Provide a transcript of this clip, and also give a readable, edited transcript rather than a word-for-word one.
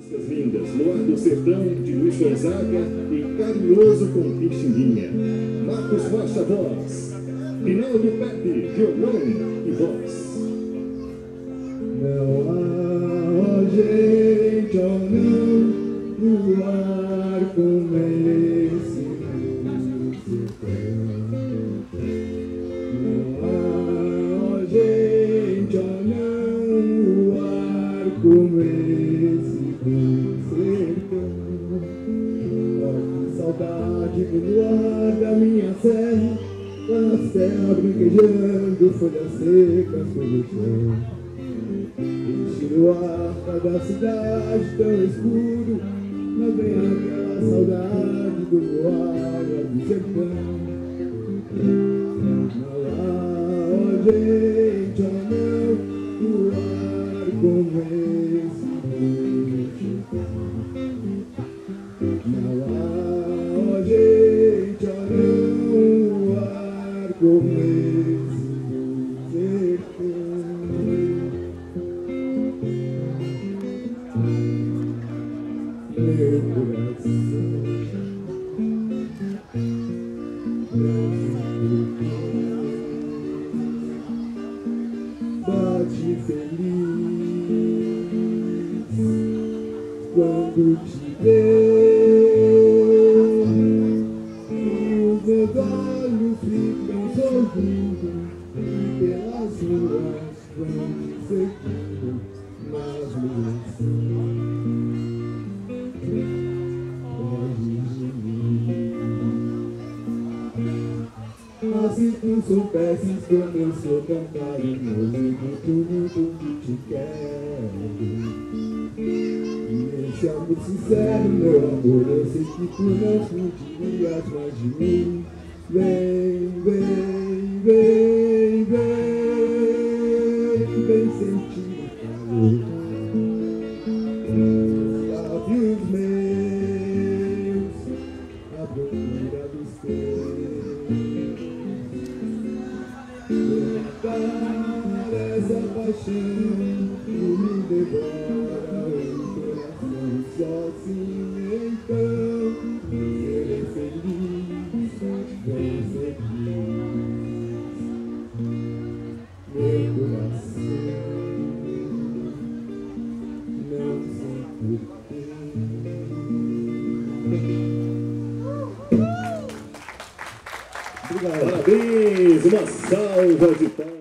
Lindas, no ar do sertão de Luiz Gonzaga e Carinhoso com Pixinguinha. Marcos Rocha, voz. Rinaldo Pepe, violão e voz. Não há gente ou não no ar como esse no sertão. Não há gente ou não no ar como esse no sertão. Oh, que saudade do ar da minha serra, lá na serra brinquejando, folhas secas pelo chão. O ar da cidade tão escuro, mas vem aquela saudade do luar do sertão. Não há gente ou não no ar como esse no sertão. Não há gente ou não no ar como esse no sertão. Meu coração bate feliz quando te ver, e os meus olhos ficam sorrindo e pelas ruas vão te seguindo nas ruas. Mas se tu soubesses como eu sou tão carinhoso, tudo que te quero. E esse amor sincero, meu amor, eu sei que tu não fugirias mais de mim. Vem, vem, vem, vem, vem sentir o calor. Lábios meus, a procura dos teus. Essa paixão que me devora o coração, sozinho então serei feliz, vem ser feliz. Meu coração não sei porquê. Parabéns, uma salva de palmas.